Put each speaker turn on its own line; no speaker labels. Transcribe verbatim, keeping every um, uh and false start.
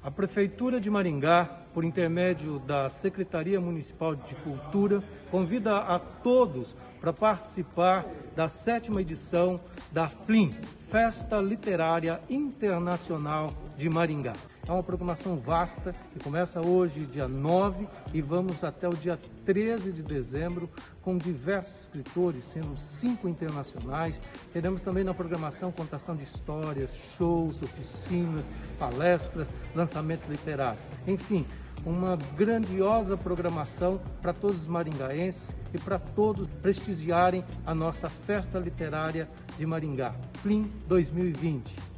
A Prefeitura de Maringá, por intermédio da Secretaria Municipal de Cultura, convida a todos para participar da sétima edição da F L I M, Festa Literária Internacional de Maringá. É uma programação vasta que começa hoje, dia nove, e vamos até o dia treze de dezembro, com diversos escritores, sendo cinco internacionais. Teremos também na programação contação de histórias, shows, oficinas, palestras, lançamentos literários. Enfim, uma grandiosa programação para todos os maringaenses e para todos prestigiarem a nossa Festa Literária de Maringá, F L I M dois mil e vinte.